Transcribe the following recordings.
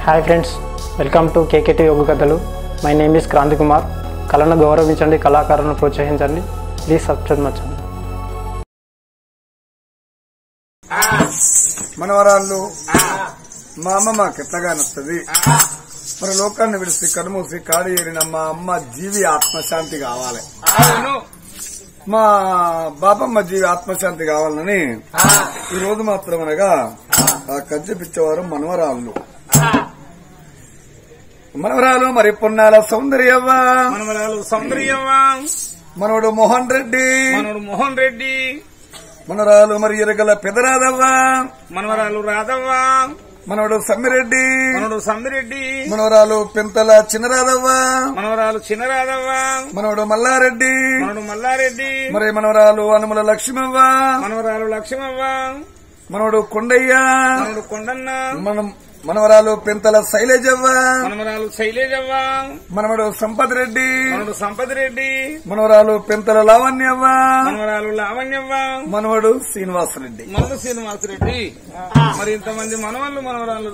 Hi friends, welcome to KKT Yoga కథలు. My name is Kranti Kumar. కళను గౌరవించండి, కళాకారులను ప్రోత్సహించండి. Please subscribe my channel. మనవరాళ్ళు మా అమ్మ మాకెట్లగా నచ్చది. మన లోకాన్ని విడిచి కనుమూసి కాడి ఏరిన మా అమ్మ జీవి ఆత్మశాంతి కావాలి, మా బాబమ్మ జీవి ఆత్మశాంతి కావాలని ఈ రోజు మాత్రం అనగా ఆ కంచె పిచ్చేవారు మనవరాళ్ళు. మనవరాలు మరి పొన్నాల సౌందర్యవ్వ, మనవడు మోహన్ రెడ్డి, మనవరాలు మరి ఎరగల పెదరాదవ్వ, మనవరాలు రాధవ్వ, మనవడు సమ్మిరెడ్డి, మనవరాలు పెంతల చిన్నరాదవ్వ, మనవరాలు చిన్నరాధవ్వ, మనవడు మల్లారెడ్డి, మల్లారెడ్డి, మరి మనవరాలు అనుముల లక్ష్మవ్వ, మనవరాలు లక్ష్మవ్వ, మనవడు కొండయ్య, మనవడు కొండన్న, మనవరాలు పెంతల శైలజవ్వ, మనవరాలు శైలేజవ్వ, మనవడు సంపత్ రెడ్డి, మనవడు సంపత్ రెడ్డి, మనవరాలు పెంతల లావణ్యవ్వ, మనవరాలు లావణ్యవ్వ, మనవడు శ్రీనివాసరెడ్డి. మనవడు శ్రీనివాసరెడ్డి. మరి ఇంతమంది మనవాళ్ళు మనవరాలు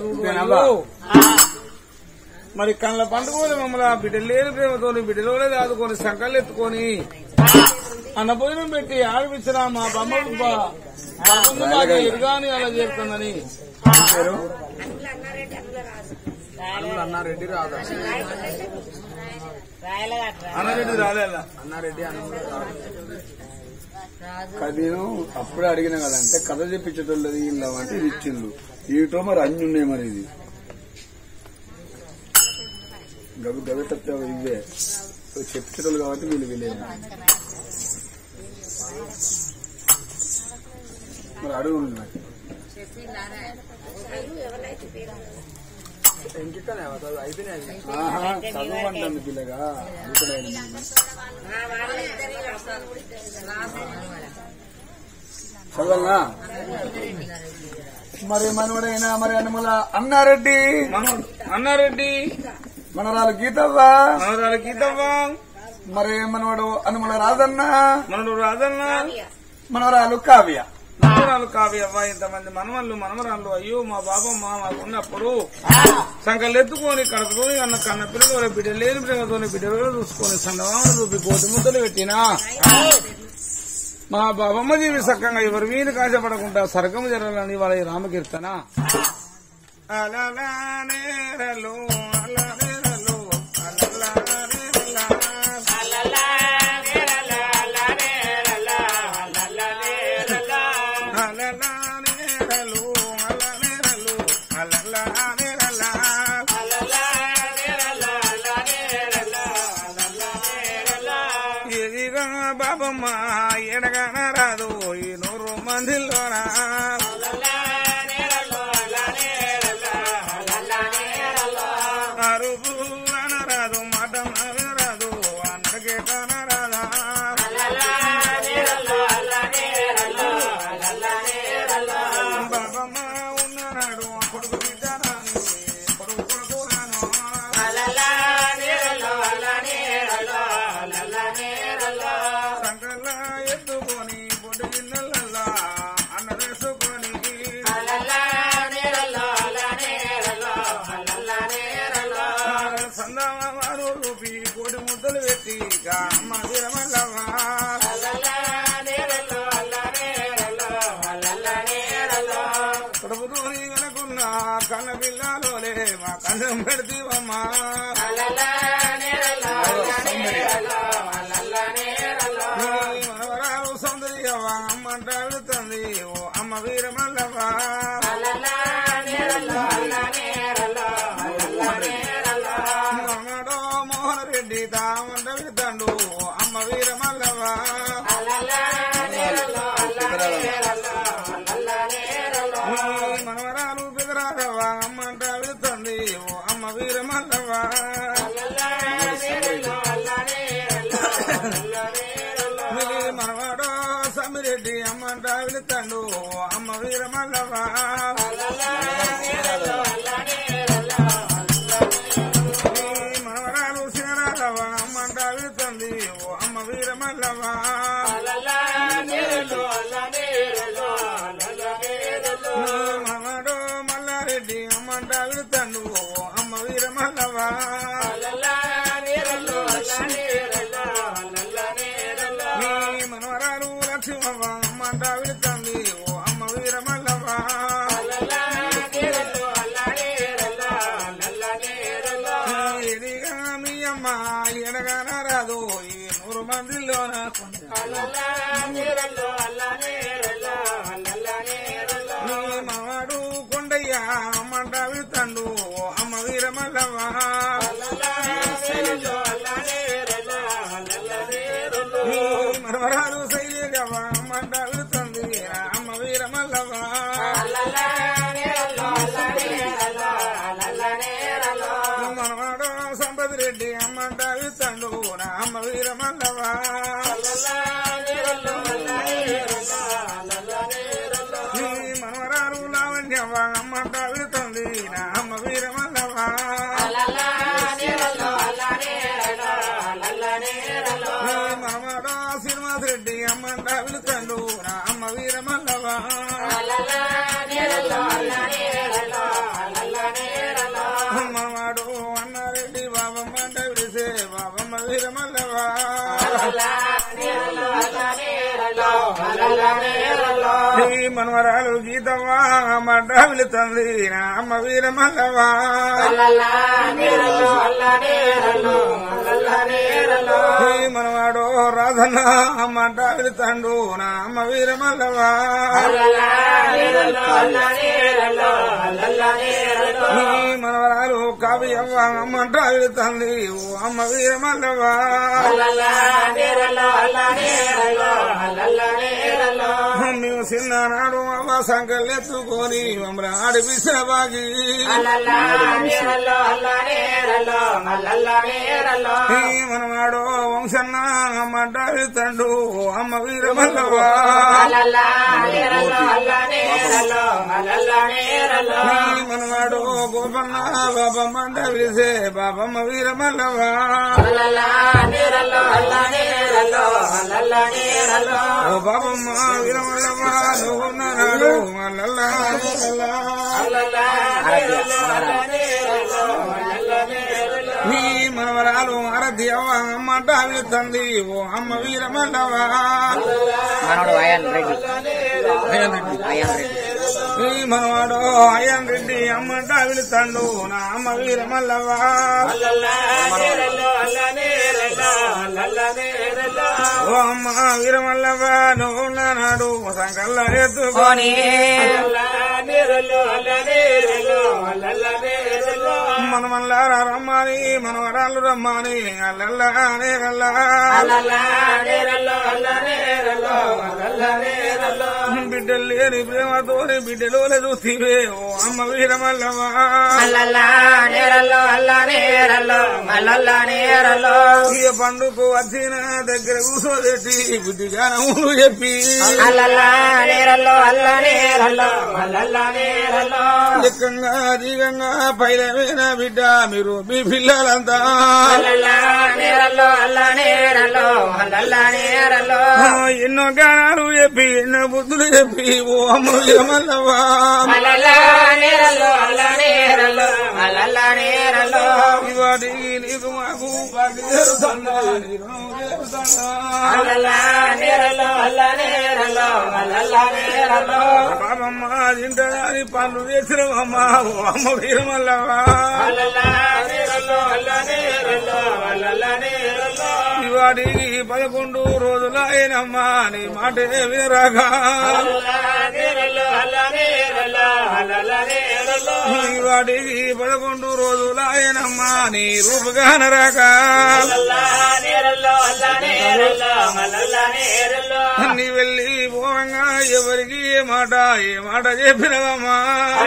మరి కళ్ళ పండుగలు మమ్మల్ని బిడ్డలు లేని ప్రేమతోని బిడ్డలోనే దాదుకొని సంకళ్ళు ఎత్తుకొని అన్నభోజనం పెట్టి ఆడిపించిన మా బొమ్మలు బాగా ఎరుగాని అలా చేరుతుందని అన్నారెడ్డి రాదా అన్నారెడ్డి రాలేదా నేను అప్పుడే అడిగిన కదంటే కథ చెప్పించేటోళ్ళు వీళ్ళు అంటే ఇది ఇచ్చిండ్రు. ఈటో మరి అన్ని ఉన్నాయి. మరి ఇది గవిట ఇవే చెప్పించేటోళ్ళు కాబట్టి వీళ్ళు వీళ్ళేమో మరి అడుగు చదవండి పిల్లగా చదవల్నా. మరి మనవడైనా మరి అనుమల అన్నారెడ్డి, మనవరాలు గీతవ్వ, మరి మనవడు అనుమల రాజన్న, మనవరాలు కావ్య, కావ్యవ్వ. ఇంతమంది మనవళ్ళు మనమరాళ్ళు అయ్యో మా బాబమ్మ మాకున్నప్పుడు సంకలు ఎత్తుకొని కడుపుతోని కన్న పిల్లలు బిడ్డ లేని ప్రేమతోని బిడ్డలు చూసుకొని సందమామలు చూపి కోటి ముద్దలు పెట్టినా మా బాబమ్మ జీవి సక్కంగా ఎవరి మీద కాశపడకుండా సర్గము జరగాలని వాళ్ళ రామకీర్తన. బాబమ్మ ఎడగాన రాదు ఈ 100 మందిలోనా అరుపు అనరాదు మాట రాదు అందరికీ కానరాదా బాబమ్మ ఉన్ననాడు కొడుకు బిడ్డరాను కొడుకు కొడుకురాను సంకల్లా ఎత్తుకొని పొడి గిన్నెలల్లా అన్న వేసుకొని సందమారు రూపి కోడి ముద్దలు పెట్టి అమ్మ వీరమల్లవా కడుపుతోని కనుకున్న కన్న పిల్లలోలే మా కన్నం పెడతీవమ్మా మనవరాలు సౌందర్యవా అమ్మంట వెళుతుంది ఓ అమ్మ వీరమల్లవా మనడో మోహన్ రెడ్డి తామంట వెళుతాడు ఓ అమ్మ వీరమల్లవా మనవరాలు బెదరాదవా అమ్మంట వెళుతుంది ఓ అమ్మ వీరమల్లవా వీరమల్లవ్వ నీ మనవరాలు లక్ష్మవ్వ అమ్మంట వెళుతుంది ఓ అమ్మ వీరమల్లవ్వ ఎదిగా మీ అమ్మ ఎడగాన రాదు ఈ 100 మందిలోన నీ మావాడు కొండయ్య అమ్మంట వెళుతాడు ఓ అమ్మ వీరమల్లవ్వ నీ మనవరాలు శైలేగవ్వ అమ్మంట వెళుతుంది అమ్మ వీరమల్లవ్వ మనవాడు సంపత్ రెడ్డి అమ్మంట వెళుతాడు నా అమ్మ వీరమల్లవ్వ నీ మనవరాలు లావణ్యవ్వ అమ్మంట వెళుతుంది నా అమ్మ వీరమల్లవ్వ నీ మనవాడు శ్రీనివాస్ రెడ్డి అమ్మంట వెళుతాడు నా అమ్మ వీరమల్లవ్వ మనవాడు అన్నారెడ్డి బాబమ్మంట విడిసే బాబమ్మ వీరమల్లవ్వ నీ మనవరాలు గీతవ్వ అమ్మంట వెళుతుంది నా అమ్మ వీరమల్లవ్వ నీ మనవాడు రాధన్న అమ్మంట వెళుతాడు నా అమ్మ వీరమల్లవ్వ నీ మనవరాలు కావ్యవ్వ అమ్మంట వెళుతుంది ఓ అమ్మ వీరమల్లవ్వ మేము చిన్ననాడు అవ్వ సంకలెత్తుకొని మమ్మల్ని ఆడిపిసబాగి మనవాడు వంశన్న అమ్మంట వెళుతాడు ఓ అమ్మ వీరమల్లవ్వ మనవాడు గోపన్న బాబమ్మంట విడిసే బాబమ్మ వీరమల్లవ్వ ఓ బాబమ్మ వీరమల్లవ్వ నువ్వున్నాడు మల్లల్లా నీ మనవరాలు ఆరతి అవ్వ అమ్మంట వెళుతుంది ఓ అమ్మ వీరమల్లవ్వ నీ మనవాడు అయ్యన్ రెడ్డి అమ్మంట వెళుతాడు నా అమ్మ వీరమల్లవ్వ ఓ అమ్మ వీరమల్లవ్వ నువ్వున్నాడు సంకల్ల ఎత్తుకొని మనమల్లారా రమ్మని మనవరాలు రమ్మని అల్లల్లానే బిడ్డలు లేని ప్రేమతోని బిడ్డలోనే చూసివే ఓ అమ్మ వీరమల్లవ్వ ఇక పండుకు వచ్చిన దగ్గర కూర్చోబెట్టి బుద్ధి జ్ఞానములు చెప్పి లెక్కంగా దీగంగా పైలమైన బిడ్డ మీరు మీ పిల్లలంతా ఎన్నో జ్ఞానాలు చెప్పి ఎన్నో బుద్ధులు చెప్పి ఓ అమ్మ వీరమల్లవ్వ ఇవాటికి నీకు మాకు బాబమ్మ తింటదాని పనులు చేసినవమ్మ ఓ అమ్మ వీరమల్లవ్వ ఇవాటికి 11 రోజులైనమ్మా నీ మాట వినరాగా వాడికి 11 రోజులైనమ్మా నీ రూపుగానరాక నీ వెళ్ళి పోవంగా ఎవరికి ఏ మాట చెప్పినవమ్మా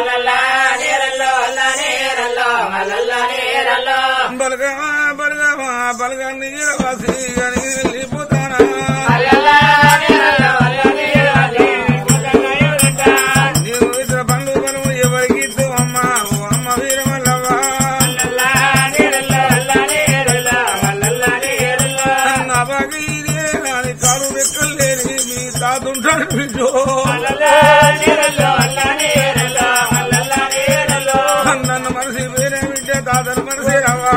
బలగమా బలగమా బలగాన్ని వాసి అని వెళ్ళిపోతానా నీవు ఇతర పండ్లు పనులు ఎవరికి అమ్మా ఓ అమ్మ వీరమల్లవ్వ నా బాగా ఇదే కాలు రెక్కలేని మీ తాతుంటాడు బిడ్డో నన్ను మనసి వేరే బిడ్డ తాతను మనిషి రవ్వా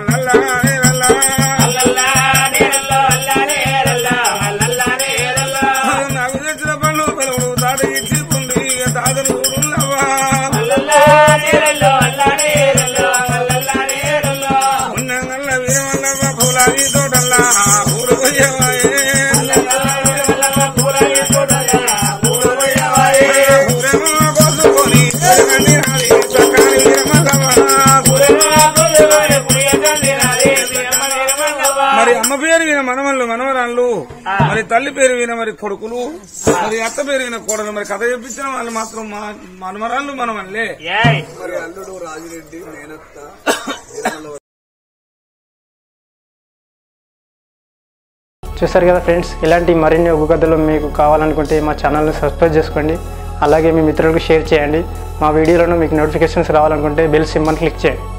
నాకు తెచ్చిన పళ్ళు పిలవడు తాత ఇచ్చి పుండి తాతను ఊరున్నవా ఉన్నంగల్ల వీరమల్లవ్వ పూలాది తోటల్లా ఊరు పోయేవాయే కోసుకొని చక్కని వీరమల్లవ్వ మరి అమ్మ పేరు విన మనవళ్ళు మనవరాళ్ళు మరి తల్లి పేరు విన మరి కొడుకులు మరి అత్త పేరు విన కోడలు మరి కథ చెప్పించిన వాళ్ళు మాత్రం మనవరాళ్ళు మనవల్లే మరి అల్లుడు రాజిరెడ్డి మేనత్త చూసారు కదా ఫ్రెండ్స్, ఇలాంటి మరిన్ని ఒగ్గు కథలు మీకు కావాలనుకుంటే మా ఛానల్ని సబ్స్క్రైబ్ చేసుకోండి. అలాగే మీ మిత్రులకు షేర్ చేయండి. మా వీడియోలను మీకు నోటిఫికేషన్స్ రావాలనుకుంటే బెల్ సింబల్ని క్లిక్ చేయండి.